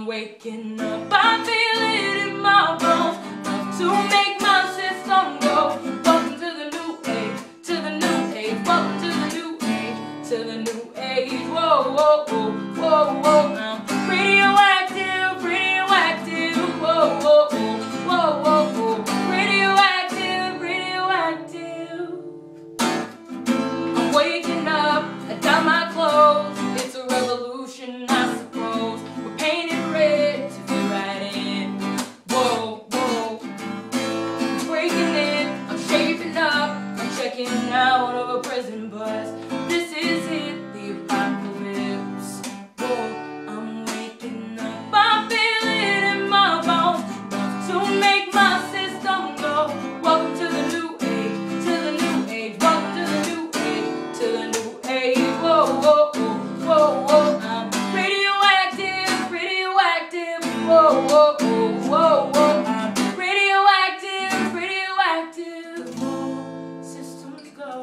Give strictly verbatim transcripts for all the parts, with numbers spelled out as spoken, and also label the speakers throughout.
Speaker 1: waking up, I feel it in my bones, enough to make my system go. Welcome to the new age, to the new age, welcome to the new age, to the new age. Whoa, whoa, whoa, whoa, whoa. I'm radioactive, radioactive. Whoa, whoa, whoa, whoa, whoa, whoa. Radioactive, radioactive. I'm waking up, I dye my clothes. It's a revolution, I suppose. We're painted red to fit right in. Whoa, whoa. Breaking it, I'm shaping up. I'm checking out of a prison bus. This is it, the apocalypse. Whoa, I'm waking up. I feel it in my bones, enough to make my system go. Welcome to the new age, to the new age. Welcome to the new age, to the new age. Whoa, whoa, whoa, whoa, whoa. I'm radioactive, radioactive. Whoa, whoa, whoa, whoa, whoa. I'm radioactive, radioactive. Whoa, systems go.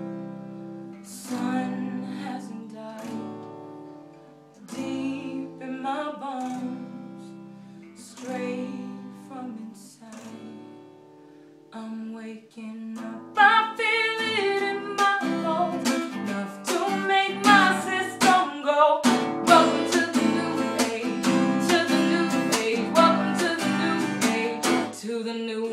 Speaker 1: Sun hasn't died. Deep in my bones, straight from inside. I'm waking up, I feel it in my bones, enough to make my system go. Welcome to the new age, to the new age. Welcome to the new age, to the new